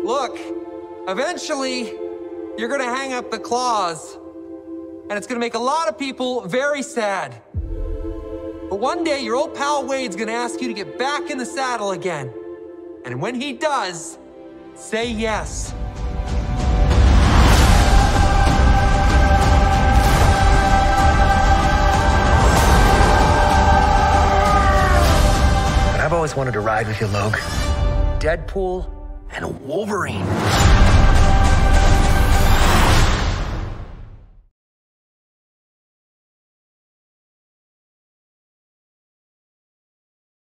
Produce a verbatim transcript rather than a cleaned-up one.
Look, eventually, you're gonna hang up the claws, and it's gonna make a lot of people very sad. But one day, your old pal Wade's gonna ask you to get back in the saddle again. And when he does, say yes. I've always wanted to ride with you, Logue. Deadpool and Wolverine.